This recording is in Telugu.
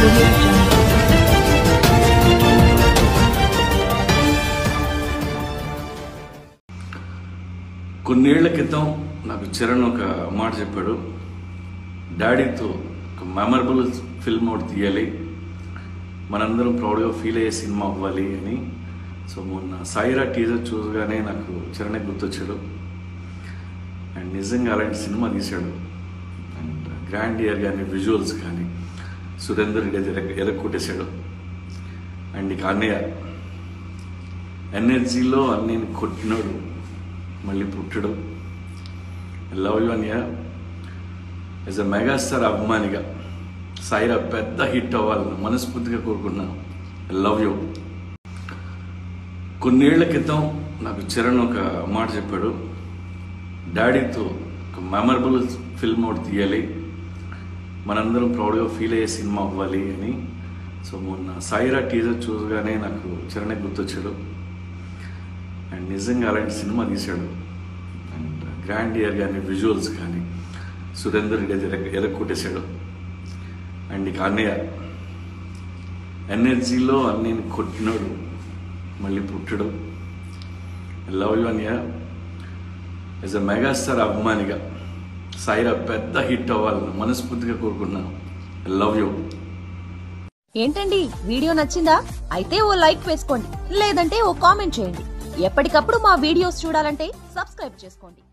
Audio Jungle. కొన్నేళ్ల క్రితం నాకు చరణ్ ఒక మాట చెప్పాడు, డాడీతో ఒక మెమరబుల్ ఫిల్మ్ ఒకటి తీయాలి, మనందరం ప్రౌడ్గా ఫీల్ అయ్యే సినిమా అవ్వాలి అని. సో మొన్న సాయిరా టీజర్ చూడగానే నాకు చరణ్ గుర్తొచ్చాడు. అండ్ నిజంగా అలాంటి సినిమా తీశాడు. అండ్ గ్రాండ్ ఇయర్ కానీ విజువల్స్ కానీ సురేందర్ రెడ్డి అయితే ఎరక్కొట్టేశాడు. అండ్ ఇక అన్నయ్య ఎనర్జీలో అన్నయ్యని కొట్టినాడు, మళ్ళీ పుట్టడు. లవ్ యూ అన్నయ్య. యాజ్ అ మెగాస్టార్ అభిమానిగా సాయిరా పెద్ద హిట్ అవ్వాలని మనస్ఫూర్తిగా కోరుకుంటున్నాను. Love you. కొన్నేళ్ల క్రితం నాకు చరణ్ ఒక మాట చెప్పాడు, డాడీతో ఒక మెమరబుల్ ఫిల్మ్ ఒకటి తీయాలి, మనందరం ప్రౌడ్గా ఫీల్ అయ్యే సినిమా అవ్వాలి అని. సో మొన్న సాయిరా టీజర్ చూడగానే నాకు చరణ్ గుర్తొచ్చాడు. అండ్ నిజంగా అలాంటి సినిమా తీశాడు. అండ్ గ్రాండ్ ఇయర్ కానీ విజువల్స్ కానీ సురేందర్ రెడ్డి అయితే ఎరక్కొట్టేశాడు. అండ్ ఇక అన్నయ్య ఎనర్జీలో అన్నయ్యని కొట్టినాడు, మళ్ళీ పుట్టడు. లవ్ యూ అన్నయ్య. యాజ్ అ మెగాస్టార్ అభిమానిగా సాయిరా పెద్ద హిట్ అవ్వాలని మనస్ఫూర్తిగా కోరుకుంటున్నాను. Love you. ఏంటండి, వీడియో నచ్చిందా? అయితే ఓ లైక్ వేసుకోండి, లేదంటే ఓ కామెంట్ చేయండి. ఎప్పటికప్పుడు మా వీడియోస్ చూడాలంటే సబ్స్క్రైబ్ చేసుకోండి.